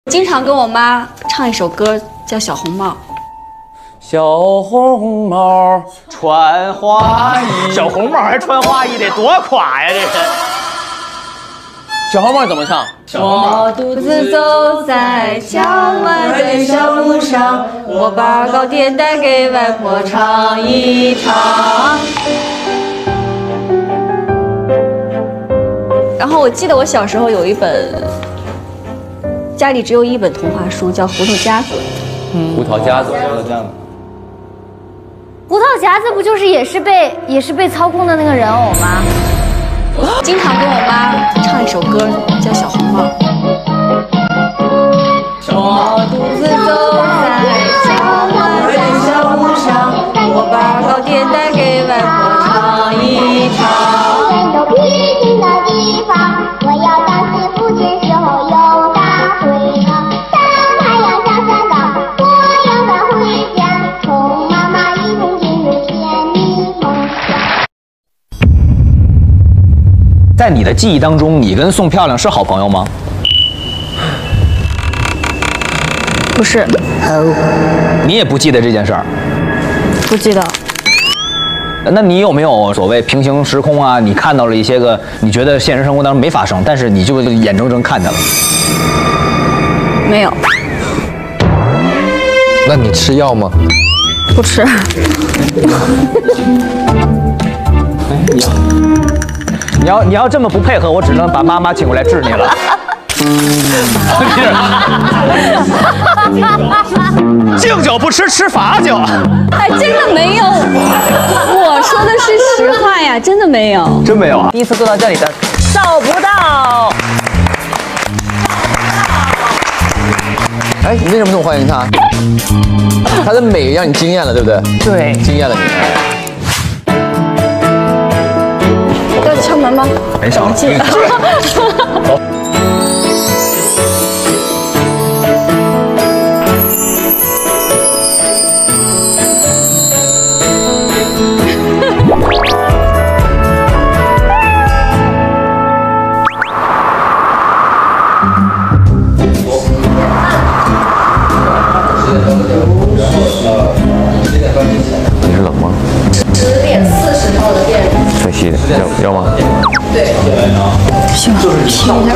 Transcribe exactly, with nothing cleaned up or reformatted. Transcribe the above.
经常跟我妈唱一首歌，叫《小红帽》。 小红帽穿花衣，小红帽还穿花衣，得多垮呀！这是。小红帽怎么唱？ 我独自走在墙外的小路上，我把糕点带给外婆尝一尝。然后我记得我小时候有一本，家里只有一本童话书，叫《胡桃夹子》。 嗯，胡桃夹子，胡桃夹子。 胡桃夹子不就是也是被也是被操控的那个人偶吗？ 经常跟我妈唱一首歌，叫《小红帽》。我独自走在墙外的小路上，我把糕点带给外婆尝一尝。 人都僻静的地方，我要当师傅前时候有大会堂。当太阳下山岗，我要赶回家，同妈妈一同进入甜蜜梦乡。 在你的记忆当中，你跟宋漂亮是好朋友吗？ 不是， 你也不记得这件事儿？ 不记得。 那你有没有所谓平行时空啊？你看到了一些个你觉得现实生活当中没发生，但是你就眼睁睁看见了？ 没有。 那你吃药吗？ 不吃。 你要你要这么不配合，我只能把妈妈请过来治你了。敬酒不吃吃罚酒。 哎，真的没有，我说的是实话呀，真的没有， 真没有啊！第一次坐到这里的找不到。 哎，你为什么这么欢迎他？他的美让你惊艳了，对不对？ 对， 惊艳了你。 要敲门吗？ 没事，进。 你是冷吗？ 十点四十号的店。 帅气的，要要吗？ 对。行，就是听一下。